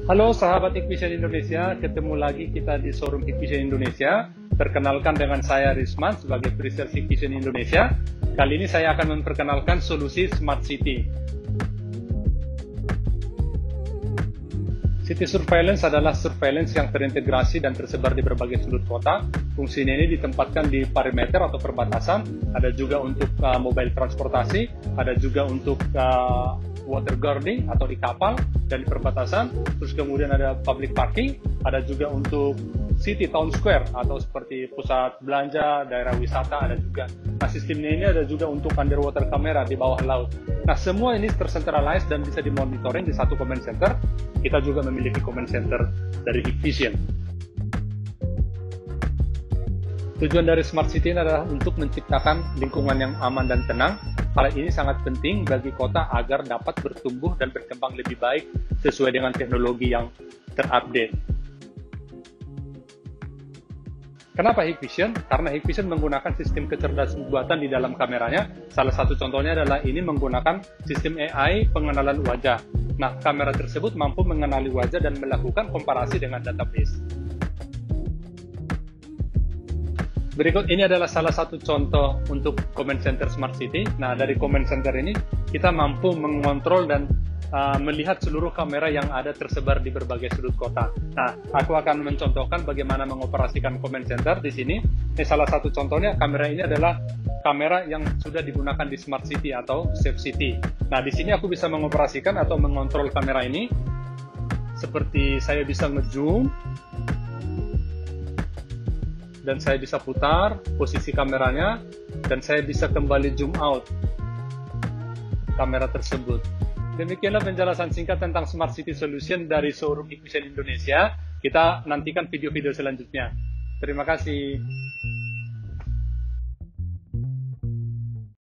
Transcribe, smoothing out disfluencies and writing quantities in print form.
Halo sahabat Hikvision Indonesia, ketemu lagi kita di showroom Hikvision Indonesia. Perkenalkan dengan saya Risman sebagai Presales Hikvision Indonesia. Kali ini saya akan memperkenalkan solusi Smart City. City Surveillance adalah surveillance yang terintegrasi dan tersebar di berbagai sudut kota. Fungsinya ini ditempatkan di perimeter atau perbatasan, ada juga untuk mobile transportasi, ada juga untuk water guarding atau di kapal dan di perbatasan, terus kemudian ada public parking, ada juga untuk city town square atau seperti pusat belanja, daerah wisata ada juga. Nah, sistemnya ini ada juga untuk underwater camera di bawah laut. Nah, semua ini tercentralized dan bisa dimonitoring di satu command center. Kita juga memiliki command center dari Hikvision. Tujuan dari Smart City ini adalah untuk menciptakan lingkungan yang aman dan tenang. Hal ini sangat penting bagi kota agar dapat bertumbuh dan berkembang lebih baik sesuai dengan teknologi yang terupdate. Kenapa Hikvision? Karena Hikvision menggunakan sistem kecerdasan buatan di dalam kameranya. Salah satu contohnya adalah ini menggunakan sistem AI pengenalan wajah. Nah, kamera tersebut mampu mengenali wajah dan melakukan komparasi dengan database. Berikut ini adalah salah satu contoh untuk Command Center Smart City. Nah, dari Command Center ini kita mampu mengontrol dan melihat seluruh kamera yang ada tersebar di berbagai sudut kota. Nah, aku akan mencontohkan bagaimana mengoperasikan Command Center di sini. Ini salah satu contohnya, kamera ini adalah kamera yang sudah digunakan di Smart City atau Safe City. Nah, di sini aku bisa mengoperasikan atau mengontrol kamera ini. Seperti saya bisa nge-zoom, dan saya bisa putar posisi kameranya, dan saya bisa kembali zoom out kamera tersebut. Demikianlah penjelasan singkat tentang Smart City Solution dari showroom Hikvision Indonesia. Kita nantikan video-video selanjutnya. Terima kasih.